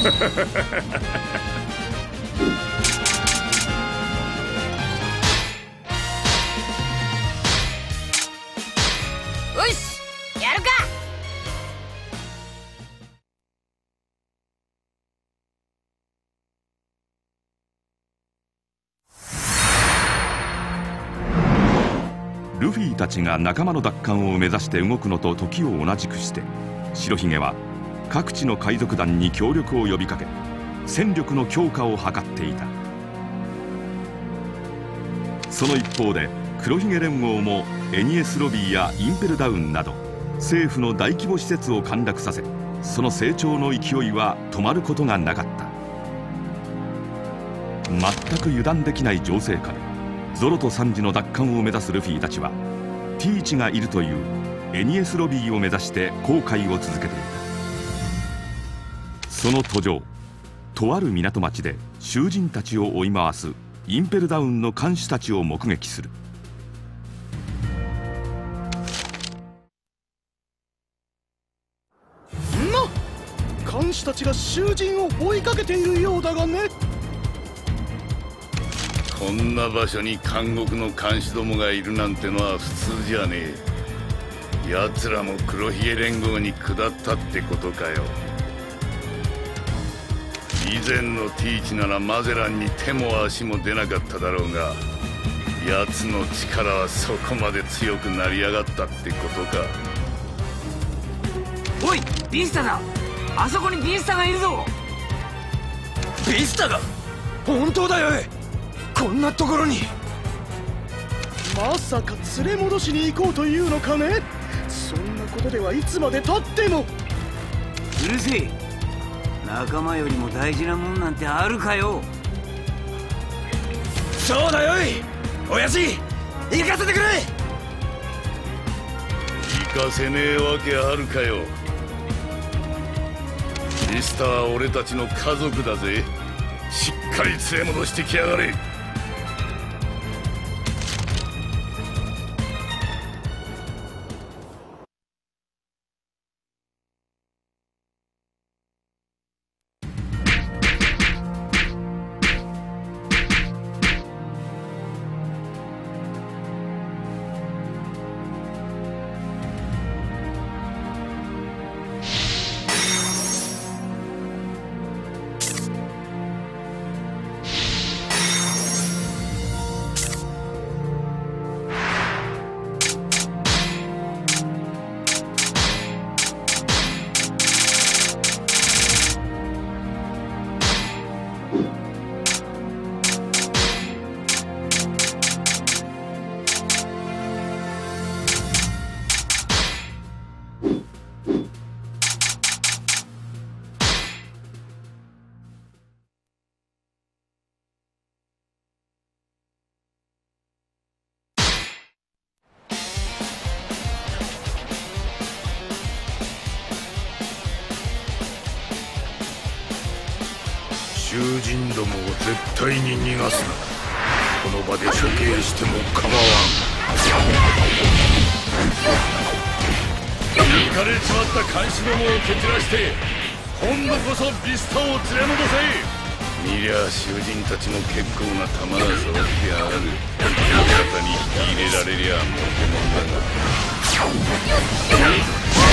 し、やるか。 ルフィたちが仲間の奪還を目指して動くのと時を同じくして、白ひげは各地の海賊団に協力を呼びかけ、戦力の強化を図っていた。その一方で黒ひげ連合もエニエスロビーやインペルダウンなど政府の大規模施設を陥落させ、その成長の勢いは止まることがなかった。全く油断できない情勢下でゾロとサンジの奪還を目指すルフィたちは、ティーチがいるというエニエスロビーを目指して航海を続けていた。その途上、とある港町で囚人たちを追い回すインペルダウンの看守たちを目撃する。 看守たちが囚人を追いかけているようだがね。 こんな場所に監獄の看守どもがいるなんてのは普通じゃねえ。奴らも黒ひげ連合に下ったってことかよ。以前のティーチならマゼランに手も足も出なかっただろうが、奴の力はそこまで強くなりやがったってことか。 おい、ビスタだ。あそこにビスタがいるぞ。 ビスタが？本当だよ。こんなところに。まさか連れ戻しに行こうというのかね。そんなことではいつまでたっても。 うるせえ。仲間よりも大事なもんなんてあるかよ。 そうだよ。おやじ、行かせてくれ。 行かせねえわけあるかよ。ミスターは俺たちの家族だぜ。しっかり連れ戻してきやがれ。囚人どもを絶対に逃がすな。この場で処刑しても構わん。浮かれちまった看守どもを蹴散らして、今度こそビスタを連れ戻せ。見りゃ囚人たちも結構な弾が揃ってある。味方に引き入れられりゃモテモンだが。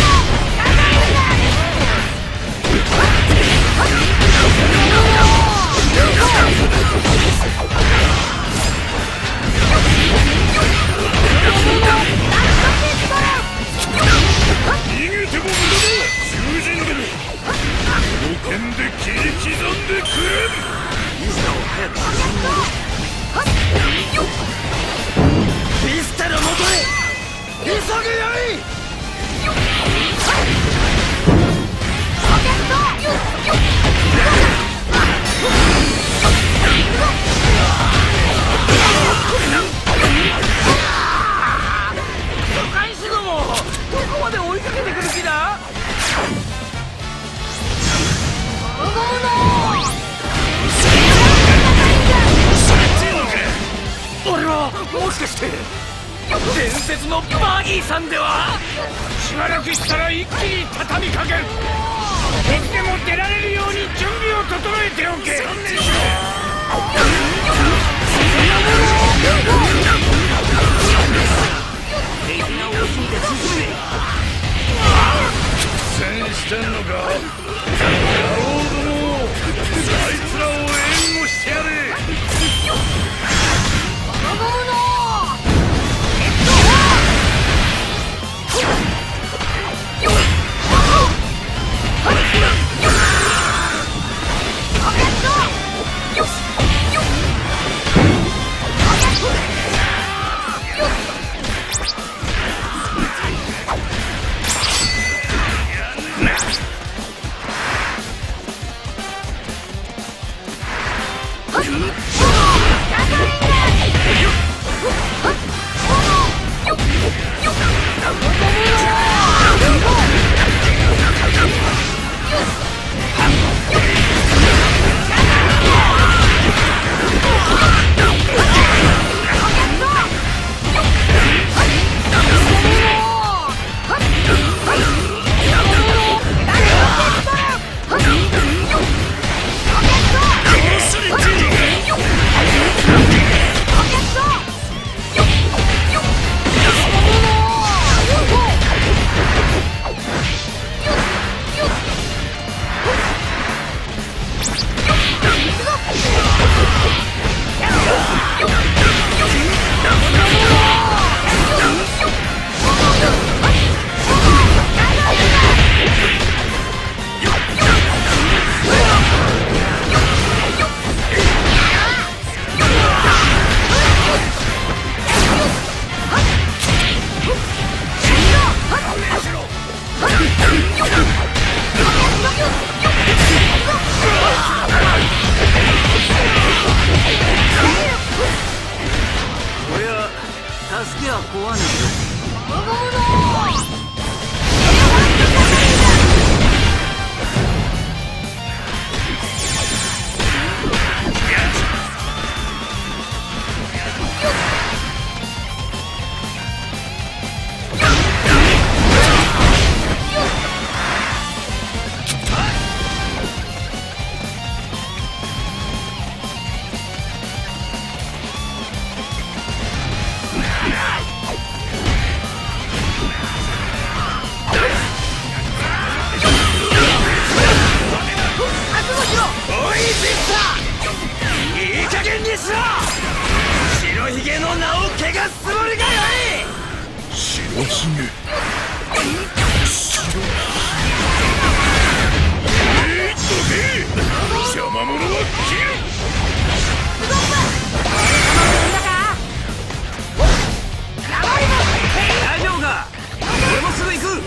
逃げても無駄だ。囚人ども、この剣で切り刻んでくれ。 ビスタを早く進んで。 ビスタの元へ急げよい。 看守ども、どこまで追いかけてくる気だ。 俺はもしかして伝説のバギーさんでは。 しばらくしたら一気に畳みかける。 いつでも出られるように準備を整えておけ。 敵が多すぎて進め。 苦戦してんのか。野郎ども、あいつらを援護してやれ。 助けは怖ぬ。 いい加減にしろ。白ひげの名を汚すつもりかよい。 白ひげ。どけ。邪魔者は切る。 大丈夫か。俺もすぐ行く。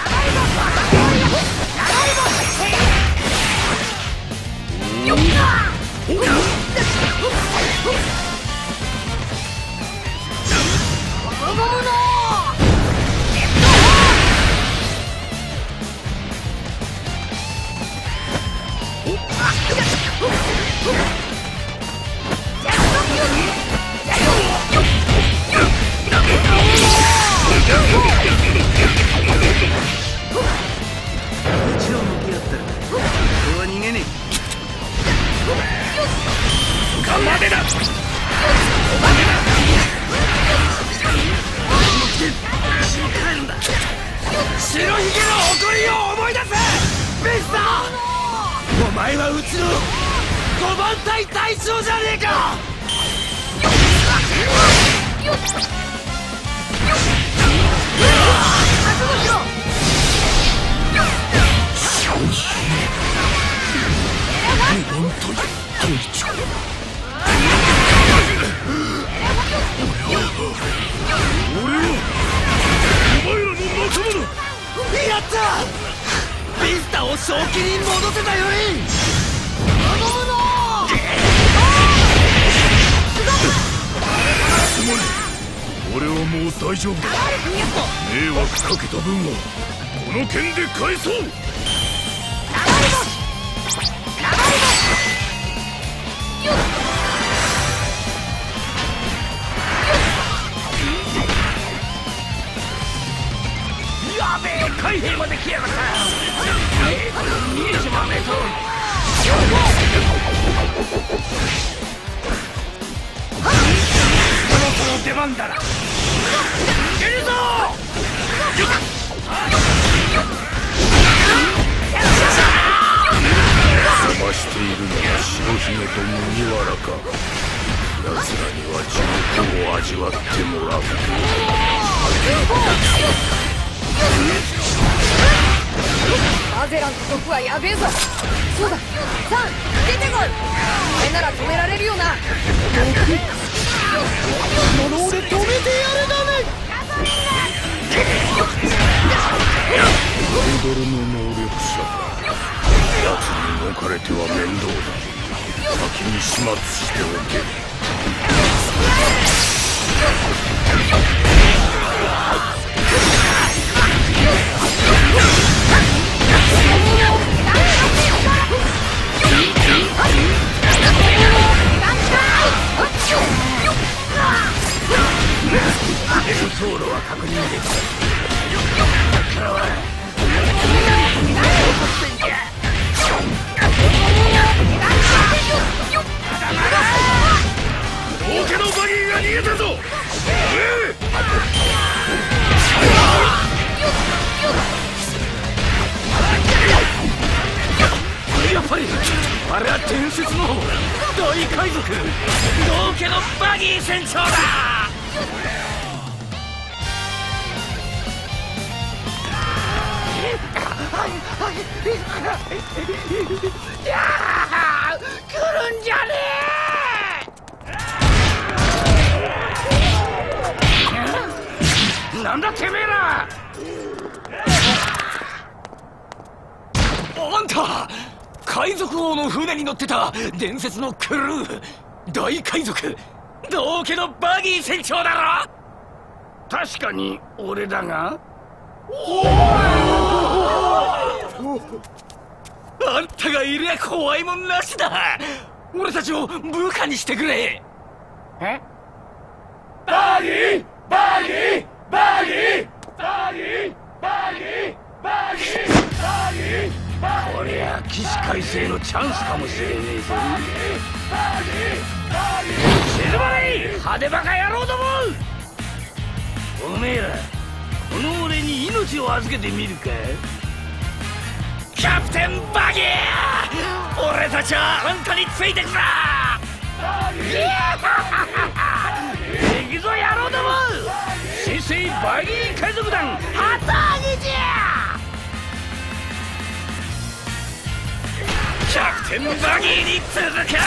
一度向き合ったら俺は逃げね我までだ。 白ひげの誇りを思い出せベスター。お前はうちの5番隊隊長じゃねえか。やったビスタを正気に戻せたよい。 すまねえ。俺はもう大丈夫だ。迷惑かけた分はこの剣で返そう。 やべえ海兵まで来やがった。 出番だな。出るぞ。 邪魔しているのは白ひげと麦わらか。奴らには地獄を味わってもらう。 マゼランと毒はやべえぞ。そうだ、サン出てこい。お前なら止められるよな。 この俺止めてやるだね。 ハンドルの能力者か。奴に抜かれては面倒だ。先に始末しておけ。 走路は確認できた。 王家のバギーが逃げたぞ。 やっぱりあれは伝説の大海賊道家のバギー船長だ。来るんじゃねえ。なんだてめえら。あんた海賊王の船に乗ってた伝説のクルー大海賊道家のバギー船長だろ。確かに俺だが。あんたがいりゃ怖いもんなしだ。俺たちを部下にしてくれ。え？バギーバギーバギーバギーバギーバギーバギー。こりゃ起死回生のチャンスかもしれねえぞ。静まれ派手バカ野郎ども。おめえらこの俺に命を預けてみるか。キャプテンバギー、俺たちはあんたについてくら。行くぞ野郎ども。新生バギー海賊団旗揚げじゃ。キャプテンバギーに続け。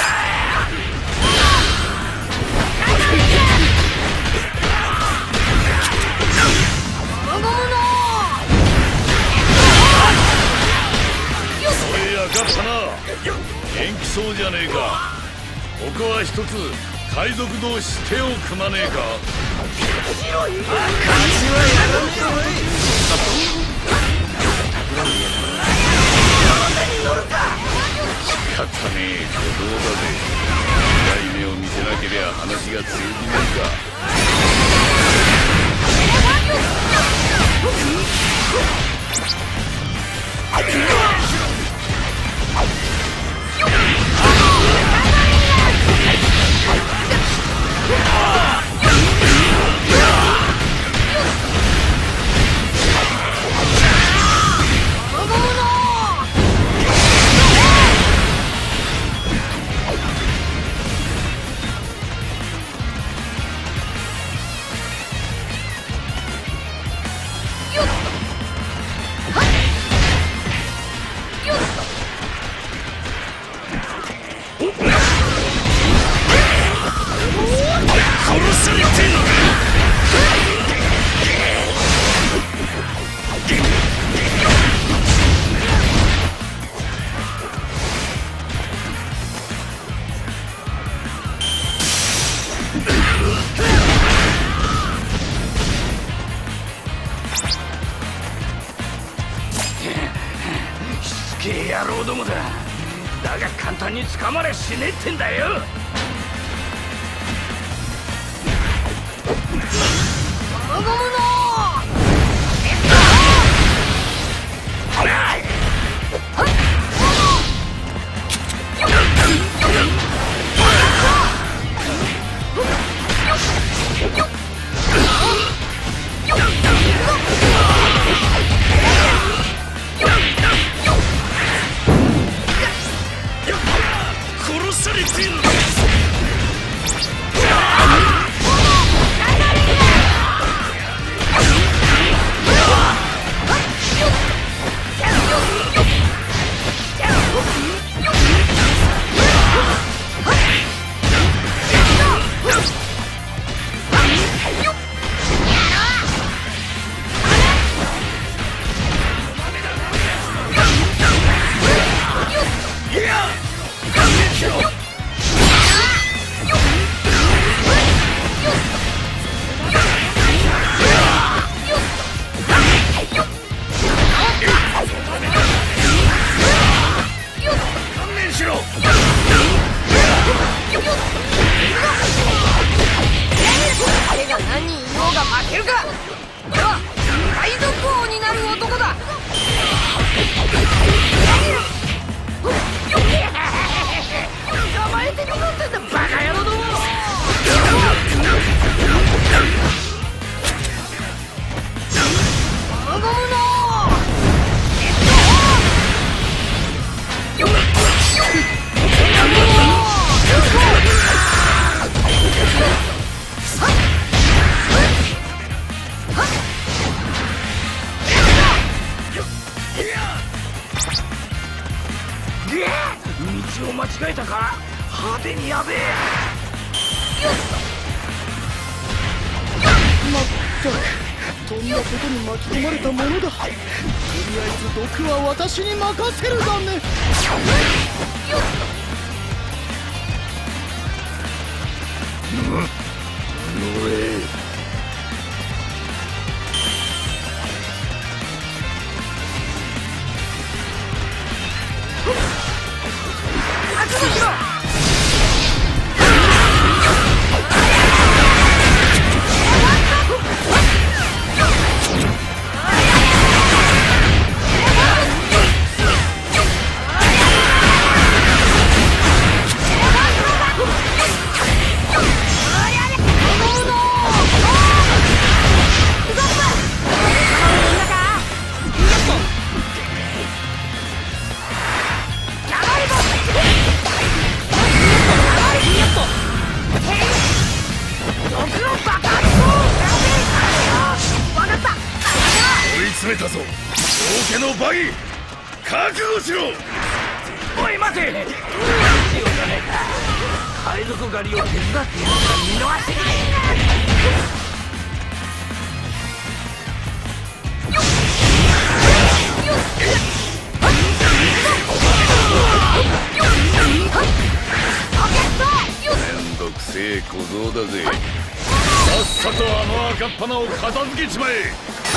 おいやかったな。元気そうじゃねえか。ここは一つ海賊同士手を組まねえか。勝ちはやらねえぞ。仕方ねえ挙動だぜ。痛い目を見せなけりゃ話が通じねえか。野郎どもだ。だが簡単に捕まれしねえってんだよ。 ゴムゴムのよっ道を間違えたか。派手にやべえ。 まったくとんだことに巻き込まれたものだ。とりあえず毒は私に任せるだね。 追い詰めたぞ王家のバギー、覚悟しろ。 おい待て。どうしようじゃねえか。海賊狩りを手伝っているのが見逃せない。 めんどくせえ小僧だぜ。さっさとあの赤っ鼻を片付けちまえ。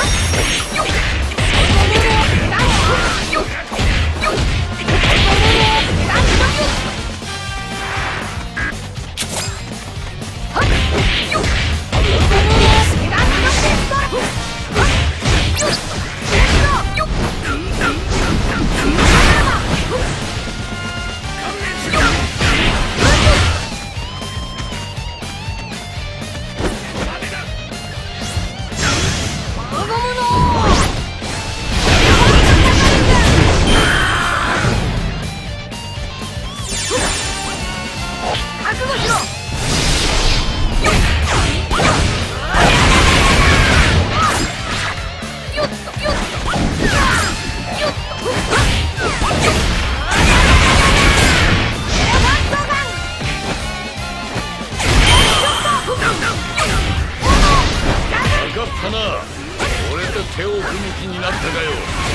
俺と手を組む気になったかよ。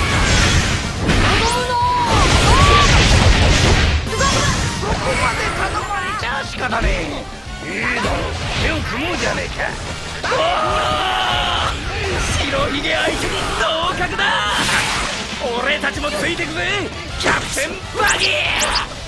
ここまで頼まれちゃ仕方ねえ。いいだろ、手を組もうじゃねえか。白ひげ相手に合格だ。俺たちもついてくぜ、キャプテンバギー。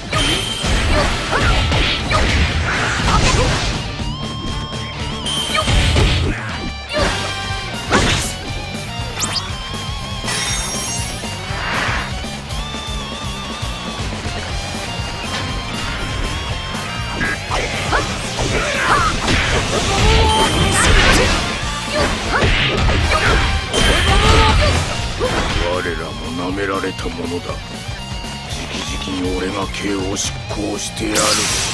我らも舐められたものだ。直じきに俺が刑を執行してやる。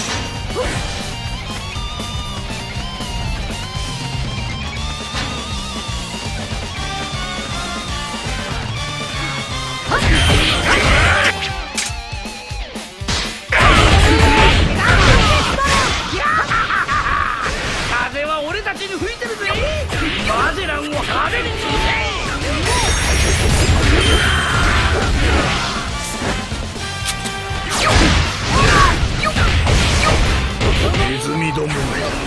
風は俺たちに吹いてるぜ。マゼランを派手に乗せ。 ネズミどもめ、奴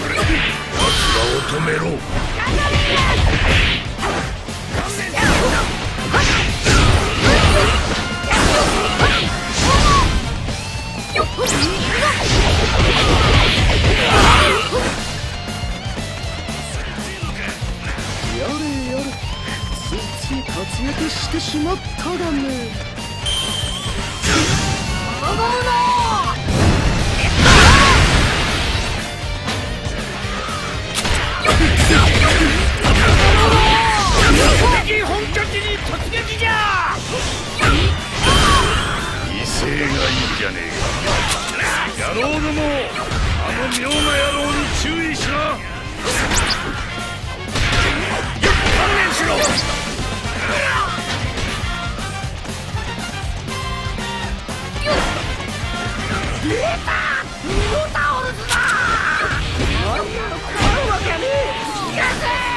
らを止めろ。 やれやれ、ついつい活躍してしまったがね。 敵本拠地に突撃じゃ。 威勢がいいじゃねえか。野郎ども、あの妙な野郎に注意しろ。観念しろ。 出たミノタオルスだ。あるわけねえ。逃がせ。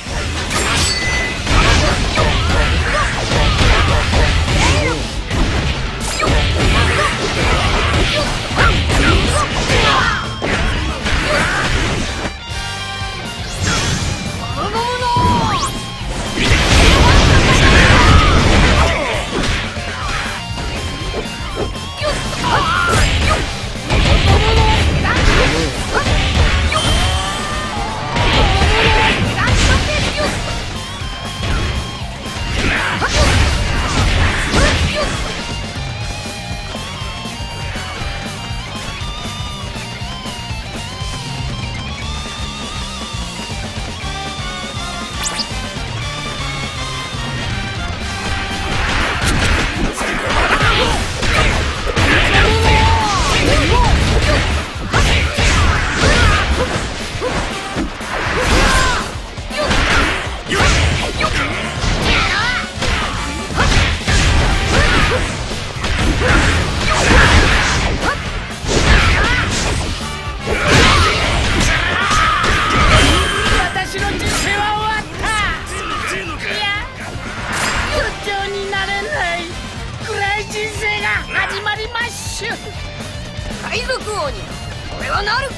海賊王に俺はなる。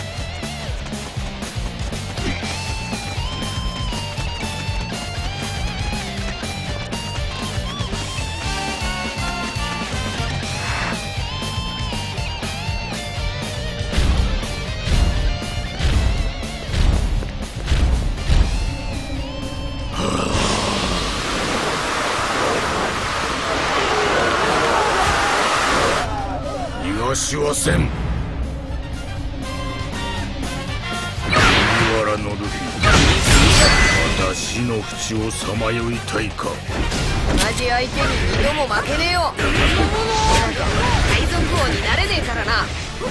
逃がしはせん。麦わらのルフィ、私の淵をさまよいたいか。 同じ相手に二度も負けねえよ。海賊王になれねえからな。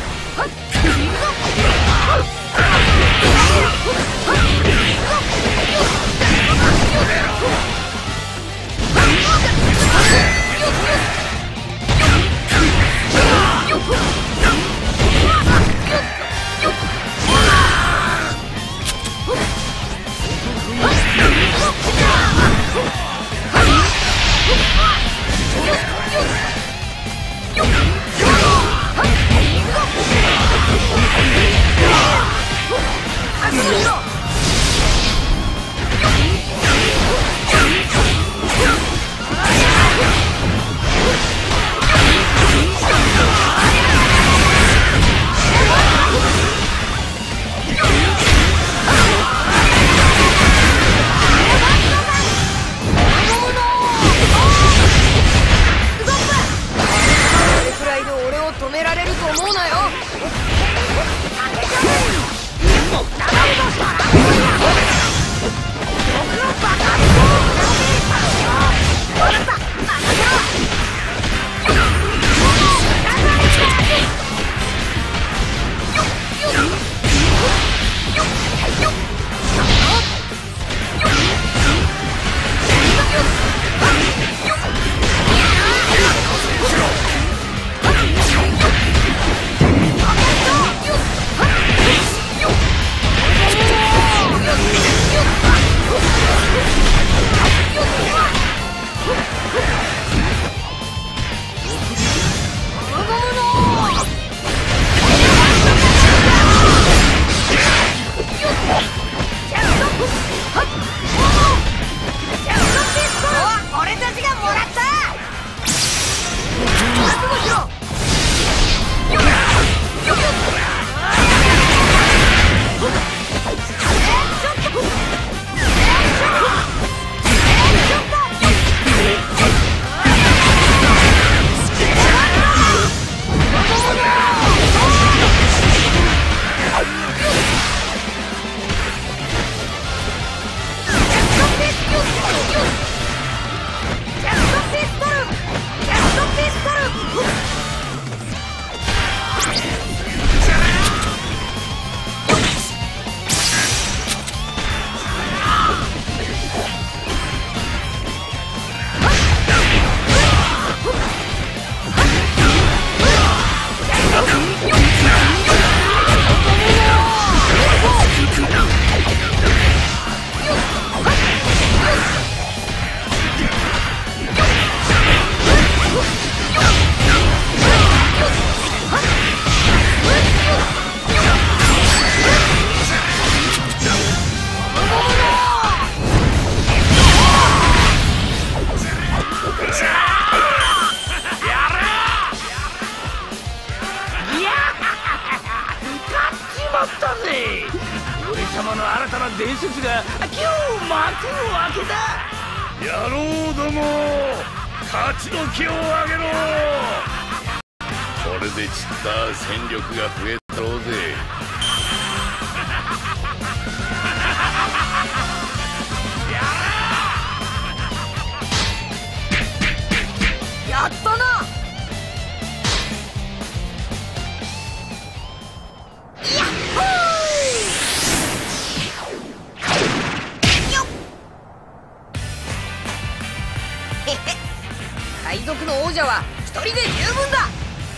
止められると思うなよ。 たな伝説が今日幕を開けた。 野郎ども、勝ち時をあげろ。これで散った戦力が増えたろうぜ。 やったな。やっほーよっへへ、海賊の王者は一人で十分だ。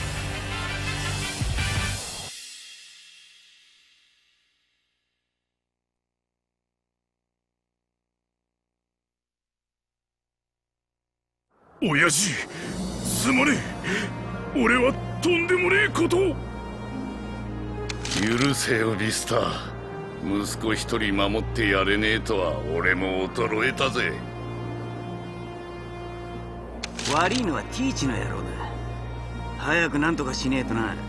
親父、すまねえ。俺はとんでもねえことを。許せよビスター。息子一人守ってやれねえとは俺も衰えたぜ。 悪いのはティーチの野郎だ。早くなんとかしねえとな。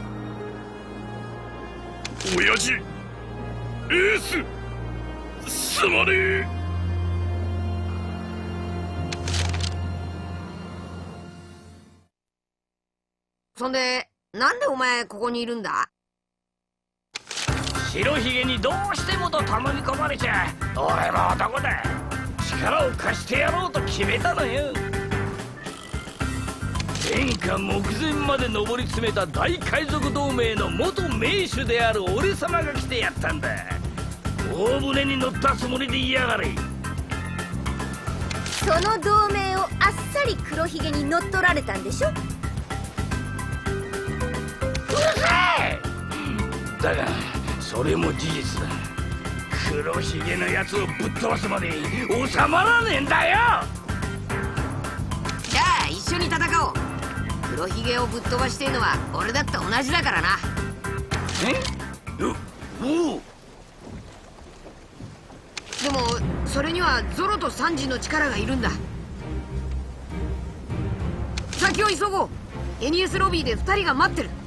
親父、エース、すまねえ。 そんでなんでお前ここにいるんだ？ 白ひげにどうしてもと頼み込まれちゃ俺も男だ。力を貸してやろうと決めたのよ。天下目前まで上り詰めた大海賊同盟の元名手である俺様が来てやったんだ。大船に乗ったつもりでいやがれ。 その同盟をあっさり黒ひげに乗っ取られたんでしょ。 だがそれも事実だ。黒ひげのやつをぶっ飛ばすまで収まらねえんだよ。 じゃあ一緒に戦おう。黒ひげをぶっ飛ばしてえのは俺だって同じだからな。 おう。 でもそれにはゾロとサンジの力がいるんだ。先を急ごう。エニエスロビーで2人が待ってる。